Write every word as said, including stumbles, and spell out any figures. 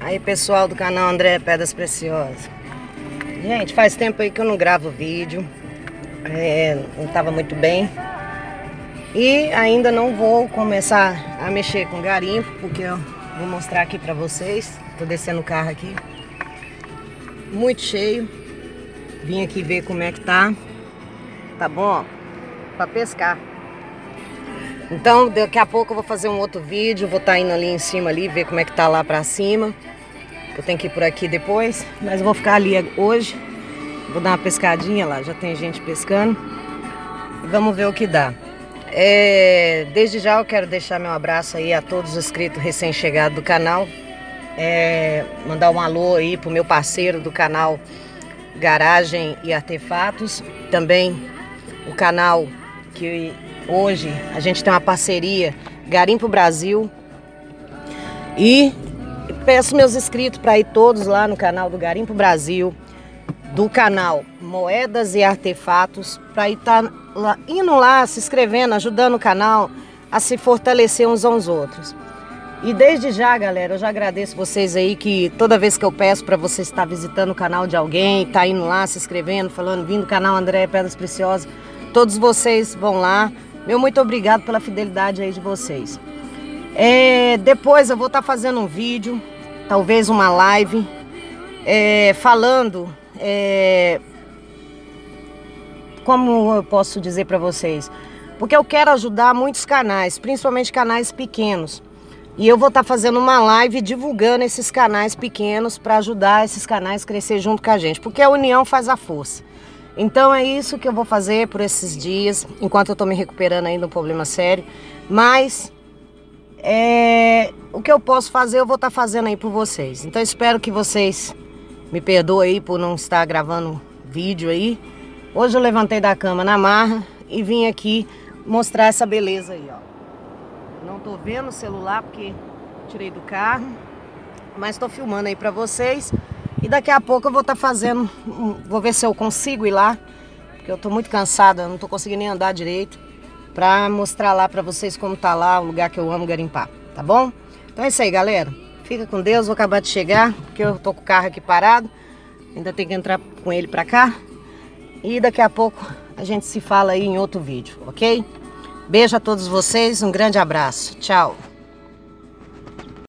Aí, pessoal do canal André Pedras Preciosas. Gente, faz tempo aí que eu não gravo vídeo. É, não estava muito bem. E ainda não vou começar a mexer com garimpo, porque eu vou mostrar aqui pra vocês. Tô descendo o carro aqui. Muito cheio. Vim aqui ver como é que tá. Tá bom, ó, pra pescar. Então, daqui a pouco eu vou fazer um outro vídeo. Vou estar indo ali em cima ali, ver como é que tá lá pra cima. Eu tenho que ir por aqui depois, mas eu vou ficar ali hoje. Vou dar uma pescadinha lá, já tem gente pescando. E vamos ver o que dá. É, desde já eu quero deixar meu abraço aí a todos os inscritos recém-chegados do canal. É, mandar um alô aí pro meu parceiro do canal Garagem e Artefatos. Também o canal que hoje a gente tem uma parceria, Garimpo Brasil. E peço meus inscritos para ir todos lá no canal do Garimpo Brasil, do canal Moedas e Artefatos, para ir tá lá, indo lá, se inscrevendo, ajudando o canal a se fortalecer uns aos outros. E desde já, galera, eu já agradeço vocês aí, que toda vez que eu peço para você estar visitando o canal de alguém, tá indo lá, se inscrevendo, falando, vindo do canal André Pedras Preciosas, todos vocês vão lá. Meu muito obrigado pela fidelidade aí de vocês. É, depois eu vou estar fazendo um vídeo, talvez uma live, é, falando, é, como eu posso dizer para vocês, porque eu quero ajudar muitos canais, principalmente canais pequenos. E eu vou estar fazendo uma live divulgando esses canais pequenos para ajudar esses canais a crescer junto com a gente, porque a união faz a força. Então é isso que eu vou fazer por esses dias, enquanto eu tô me recuperando ainda um problema sério. Mas é, o que eu posso fazer, eu vou estar fazendo aí por vocês. Então espero que vocês me perdoem aí por não estar gravando vídeo aí. Hoje eu levantei da cama na marra e vim aqui mostrar essa beleza aí, ó. Não tô vendo o celular porque tirei do carro, mas tô filmando aí pra vocês. E daqui a pouco eu vou estar fazendo, vou ver se eu consigo ir lá, porque eu tô muito cansada, não tô conseguindo nem andar direito, pra mostrar lá pra vocês como tá lá, o lugar que eu amo garimpar, tá bom? Então é isso aí, galera. Fica com Deus, vou acabar de chegar, porque eu tô com o carro aqui parado, ainda tenho que entrar com ele pra cá. E daqui a pouco a gente se fala aí em outro vídeo, ok? Beijo a todos vocês, um grande abraço. Tchau.